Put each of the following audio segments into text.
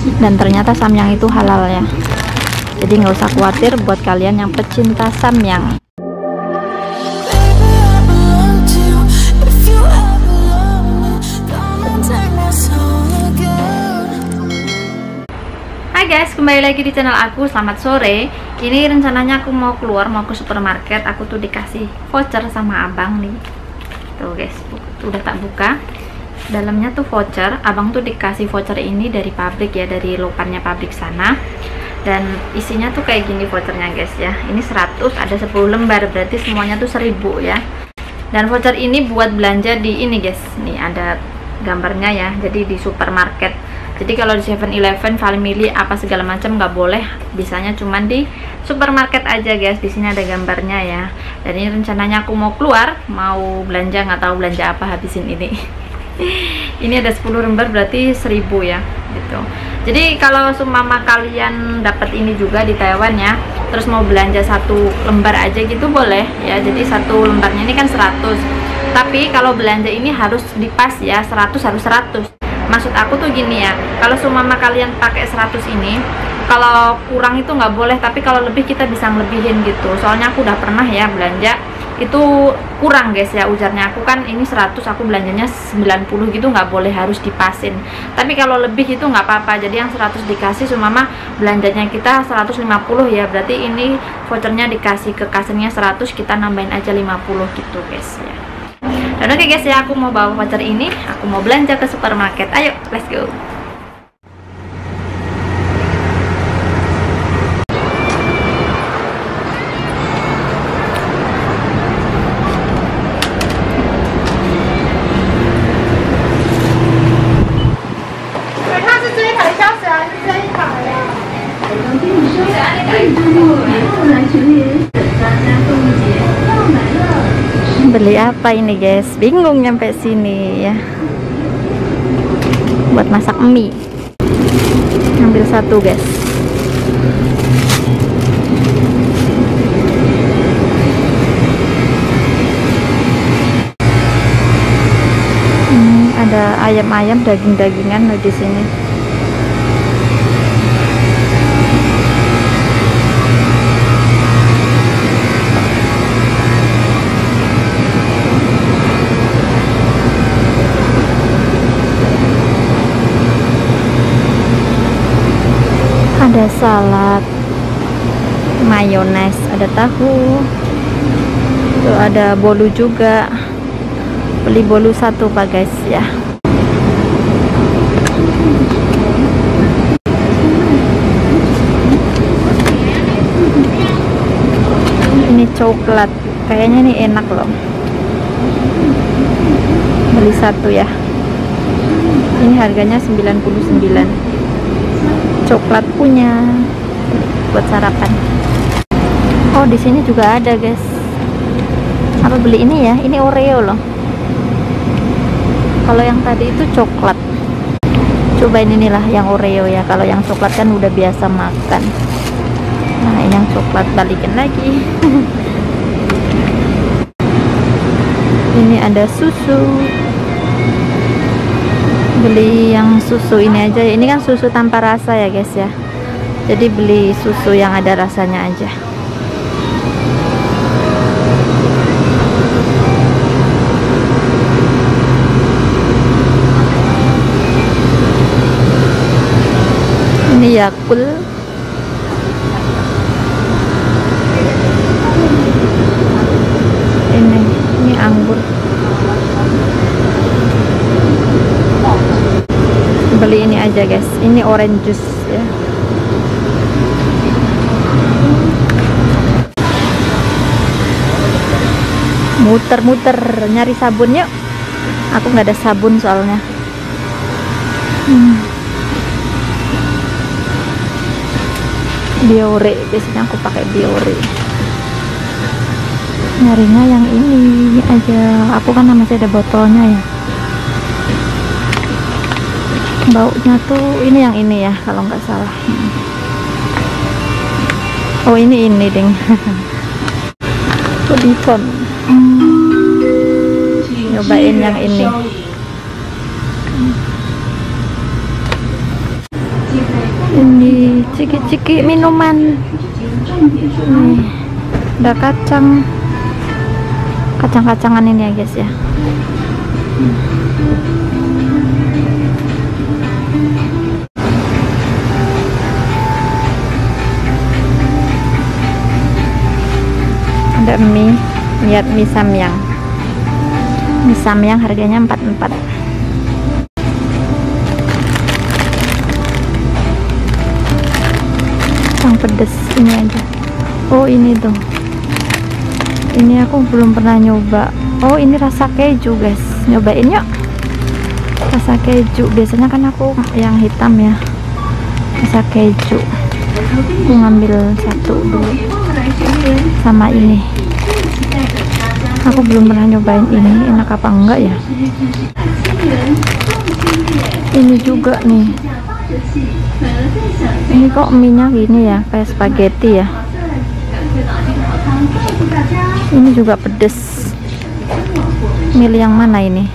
Dan ternyata samyang itu halal ya, jadi nggak usah khawatir buat kalian yang pecinta samyang. Hai guys, kembali lagi di channel aku. Selamat sore. Ini rencananya aku mau keluar, mau ke supermarket. Aku tuh dikasih voucher sama abang nih. Tuh guys, udah tak buka. Dalamnya tuh voucher. Abang tuh dikasih voucher ini dari pabrik ya, dari lokannya pabrik sana. Dan isinya tuh kayak gini vouchernya guys ya. Ini 100, ada 10 lembar, berarti semuanya tuh 1000 ya. Dan voucher ini buat belanja di ini guys. Nih ada gambarnya ya. Jadi di supermarket. Jadi kalau di 7-Eleven, Family apa segala macam nggak boleh, bisanya cuman di supermarket aja guys. Di sini ada gambarnya ya. Dan ini rencananya aku mau keluar, mau belanja, nggak tahu belanja apa habisin ini. Ini ada 10 lembar berarti 1000 ya gitu. Jadi kalau seumpama kalian dapat ini juga di Taiwan ya, terus mau belanja 1 lembar aja gitu boleh ya. Jadi 1 lembarnya ini kan 100. Tapi kalau belanja ini harus dipas ya, 100 harus 100. Maksud aku tuh gini ya, kalau seumpama kalian pakai 100 ini, kalau kurang itu nggak boleh, tapi kalau lebih kita bisa ngelebihin gitu. Soalnya aku udah pernah ya belanja itu kurang guys ya, ujarnya aku kan ini 100, aku belanjanya 90 gitu, nggak boleh, harus dipasin. Tapi kalau lebih itu nggak apa-apa, jadi yang 100 dikasih, seumpama belanjanya kita 150 ya, berarti ini vouchernya dikasih ke kasirnya 100, kita nambahin aja 50 gitu guys ya. Dan oke guys ya, aku mau bawa voucher ini, aku mau belanja ke supermarket. Ayo, let's go. Beli apa ini guys, bingung nyampe sini ya. Buat masak mie, ambil 1 guys. Ada ayam-ayam, daging-dagingan di sini. Ada salad, mayones, ada tahu, tuh ada bolu juga. Beli bolu 1 pak guys ya. Ini coklat, kayaknya ini enak loh. Beli 1 ya. Ini harganya 99. Coklat punya buat sarapan. Oh, di sini juga ada guys. Apa beli ini ya? Ini Oreo loh. Kalau yang tadi itu coklat. Cobain inilah yang Oreo ya. Kalau yang coklat kan udah biasa makan. Nah, ini yang coklat, balikin lagi. Ini ada susu. Beli yang susu ini aja. Ini kan susu tanpa rasa ya guys ya. Jadi beli susu yang ada rasanya aja. Ini Yakult. Ini anggur. Beli ini aja guys, ini orange juice ya. Muter-muter nyari sabun yuk. Aku nggak ada sabun soalnya. Biore, biasanya aku pakai Biore. Nyarinya yang ini aja, aku kan masih ada botolnya ya. Baunya tuh ini yang ini ya kalau nggak salah. Oh ini ding. Tuh nyobain yang ini. Ini ciki-ciki minuman. Nih, ada kacang-kacangan ini ya guys ya. Ada mie, lihat mie samyang. Mie samyang harganya 44. Yang pedes ini aja. Oh ini tuh, ini aku belum pernah nyoba. Oh ini rasa keju guys, nyobain yuk. Rasa keju, biasanya kan aku yang hitam ya, rasa keju. Aku ngambil satu dulu sama ini. Aku belum pernah nyobain ini, enak apa enggak ya. Ini juga nih, ini kok mie-nya gini ya, kayak spaghetti ya. Ini juga pedes. Milih yang mana ini?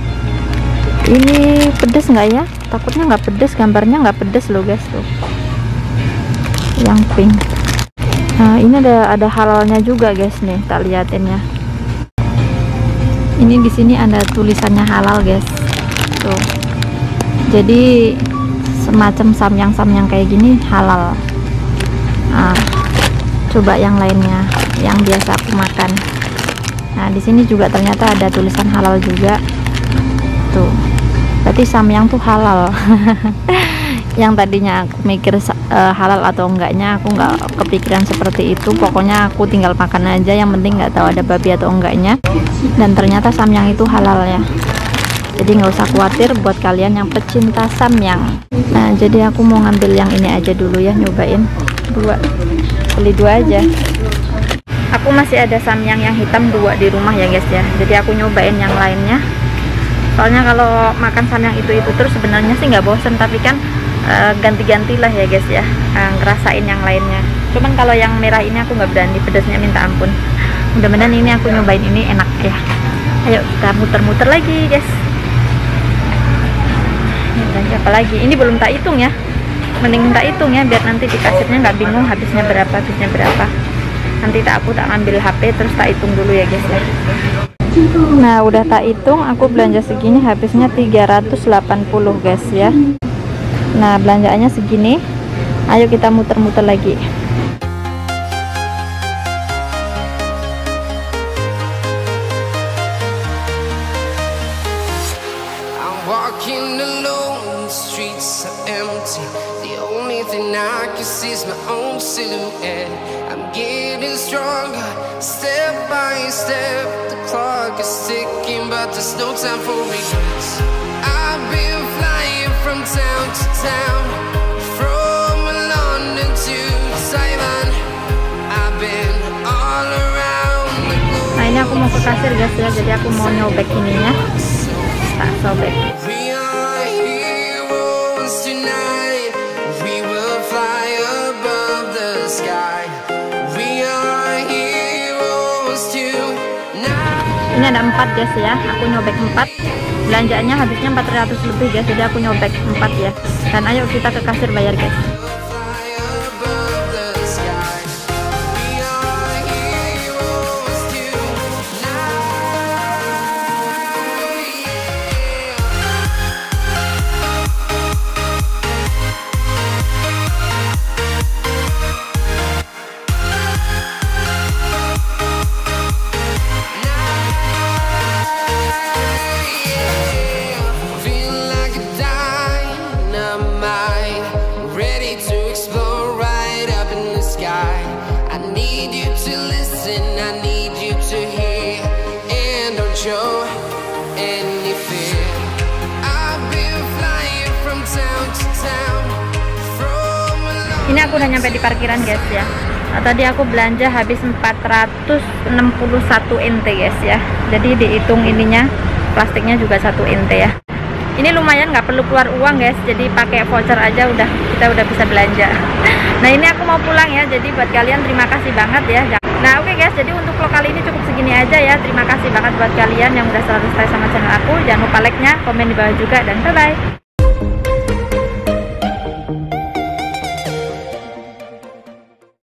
Ini pedes nggak ya? Takutnya nggak pedes, gambarnya nggak pedes loh guys tuh. Yang pink. Nah ini ada halalnya juga guys nih, tak liatin ya. Ini di sini ada tulisannya halal guys. Tuh. Jadi semacam samyang kayak gini halal. Nah, coba yang lainnya yang biasa aku makan. Nah di sini juga ternyata ada tulisan halal juga. Tuh, berarti samyang tuh halal. Yang tadinya aku mikir halal atau enggaknya, aku nggak kepikiran seperti itu. Pokoknya aku tinggal makan aja, yang penting nggak tahu ada babi atau enggaknya. Dan ternyata samyang itu halal ya. Jadi nggak usah khawatir buat kalian yang pecinta samyang. Nah jadi aku mau ngambil yang ini aja dulu ya, nyobain beli dua aja. Aku masih ada samyang yang hitam 2 di rumah ya guys ya, jadi aku nyobain yang lainnya. Soalnya kalau makan samyang itu terus sebenarnya sih nggak bosen, tapi kan ganti-gantilah ya guys ya, ngerasain yang lainnya. Cuman kalau yang merah ini aku nggak berani, pedasnya minta ampun. Mudah-mudahan ini aku nyobain ini enak ya. Ayo kita muter-muter lagi guys. Belanja apa lagi? Ini belum tak hitung ya, mending tak hitung ya biar nanti di kasirnya nggak bingung habisnya berapa. Nanti aku tak ambil HP terus tak hitung dulu ya guys ya. Nah udah tak hitung, aku belanja segini habisnya 380 guys ya. Nah belanjaannya segini. Ayo kita muter-muter lagi. Walking alone, the streets are empty. The only thing I can see is my own silhouette. I'm getting stronger, step by step. The clock is ticking, but there's no time for regrets. I've been flying from town to town, from London to Taiwan. I've been all around the globe. Nah ini aku mau ke kasir guys ya, jadi aku mau nyobek ininya. Tak sobek. We are heroes tonight. We will fly above the sky. We are heroes tonight. Ini ada 4 guys ya, aku nyobek 4. Belanjaannya habisnya 400 lebih guys, jadi aku nyobek 4 ya. Dan ayo kita ke kasir bayar guys. Ini aku udah nyampe di parkiran guys ya. Nah, tadi aku belanja habis 461 NT guys ya. Jadi dihitung ininya, plastiknya juga 1 NT ya. Ini lumayan, nggak perlu keluar uang guys. Jadi pakai voucher aja kita udah bisa belanja. Nah ini aku mau pulang ya. Jadi buat kalian terima kasih banget ya. Nah oke guys, jadi untuk vlog kali ini cukup segini aja ya. Terima kasih banget buat kalian yang udah selalu stay sama channel aku. Jangan lupa like-nya, komen di bawah juga, dan bye-bye.